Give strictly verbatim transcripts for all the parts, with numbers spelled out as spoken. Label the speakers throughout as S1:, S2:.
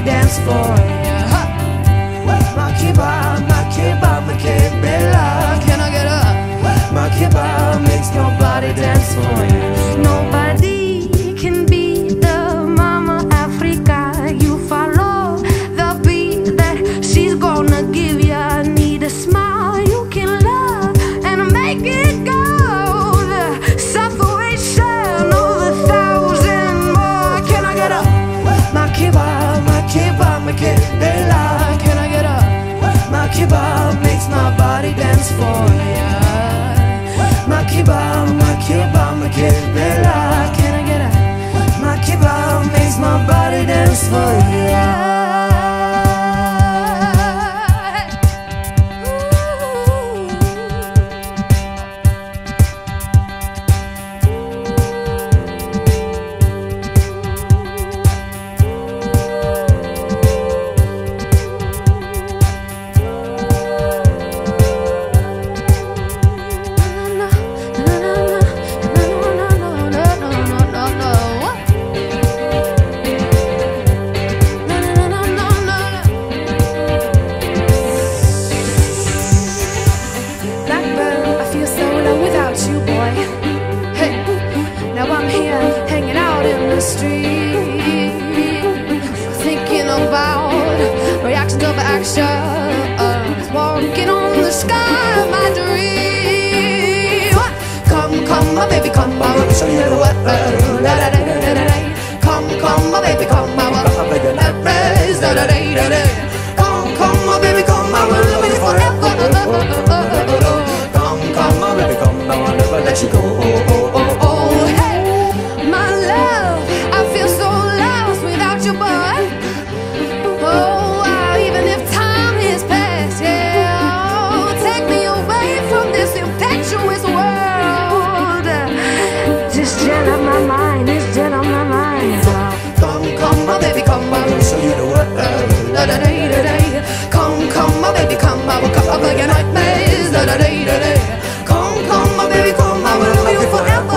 S1: body dance for you. Makeba, Makeba, Makeba, can I get up? Makeba makes your body dance for you.
S2: Nobody can be the Mama Africa. You follow the beat that she's gonna give you. I need a smile you can love and make it go. The separation of a thousand more. Can I get up?
S1: Makeba, Makeba, Makeba, can I get up? Makeba makes my body dance for you. Makeba, Makeba, Makeba, can I get up? Makeba makes my body dance for you.
S2: Thinking about reactions of actions, walking on the sky of my dream. Come, come, my baby, come, I will show you the way. Come, come, my baby, come, I will show you the way. Come, come, my baby, come, I will love you forever. Come, come, my baby, come, I will never let you go. Oh, oh, oh, oh, hey, my love, I feel so lost without you, boy. Oh, wow, even if time has passed, yeah, oh, take me away from this impetuous world. Just jet up my mind, just jet up my mind. Come, come, my baby, come, I will show you the world. Come, come, my baby, come, I will cover your nightmares. Come, come, my baby, come, I will love you forever.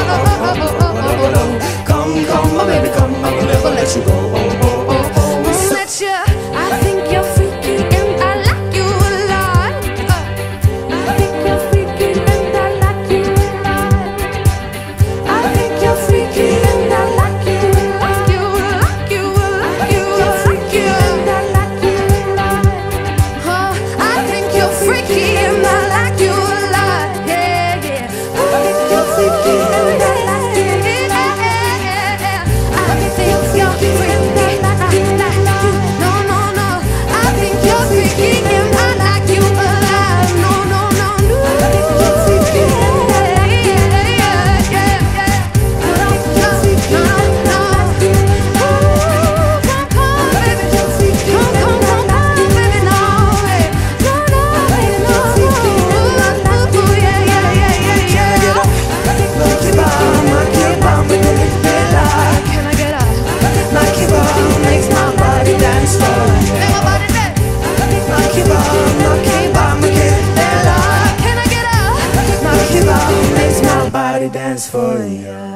S2: Come, come, my baby, come, I will never let you go. Oh, oh, oh, oh. Fletcher, I think you're freaky and I like you a lot. I think you're freaky and I like you a lot. I think you're freaky and I like you a lot. You like you, like you, like you and I like you a lot. Huh? I think you're freaky and I like you a lot. Yeah, yeah. I think you're freaky and I like you. I think you're freaky. No, no, no. I think you're freaky and I like you a lot. No, no, no, no. I think you're freaky and I like you. Yeah, yeah, yeah. I think you're freaky and I like you. Come, come, baby. Come, come, come, come, baby. No, hey. No, no, baby, no. Ooh, yeah, yeah, yeah, yeah, yeah.
S1: Makeba, Makeba, Makeba,
S2: Can I get up?
S1: Makeba makes my body dance for you.
S2: Make my body dance.
S1: Makeba, Makeba, Makeba,
S2: Can I get up?
S1: Makeba makes my body dance for you.